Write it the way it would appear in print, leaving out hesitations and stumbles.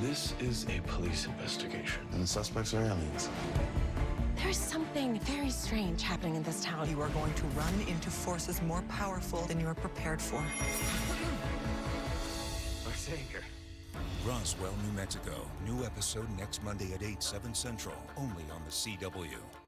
This is a police investigation. And the suspects are aliens. There's something very strange happening in this town. You are going to run into forces more powerful than you are prepared for. Our savior. Roswell, New Mexico. New episode next Monday at 8, 7 Central. Only on the CW.